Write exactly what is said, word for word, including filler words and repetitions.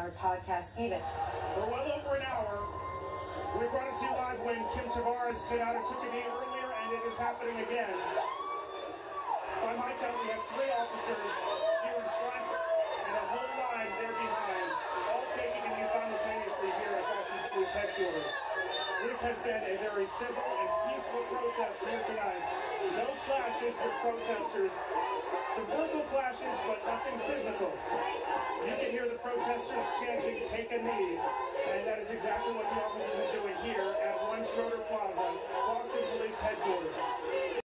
Reporter Todd Kaskevich. For well over an hour, we brought it to you live when Kim Tavares cut out and took a knee earlier, and it is happening again. By my count, we have three officers here in front and a whole line there behind, all taking a knee simultaneously here at Boston Police headquarters. This has been a very civil and peaceful protest here tonight. No clashes with protesters. Some verbal clashes, but nothing physical. You can hear the protesters chanting, "Take a knee," and that is exactly what the officers are doing here at One Schroeder Plaza, Boston Police headquarters.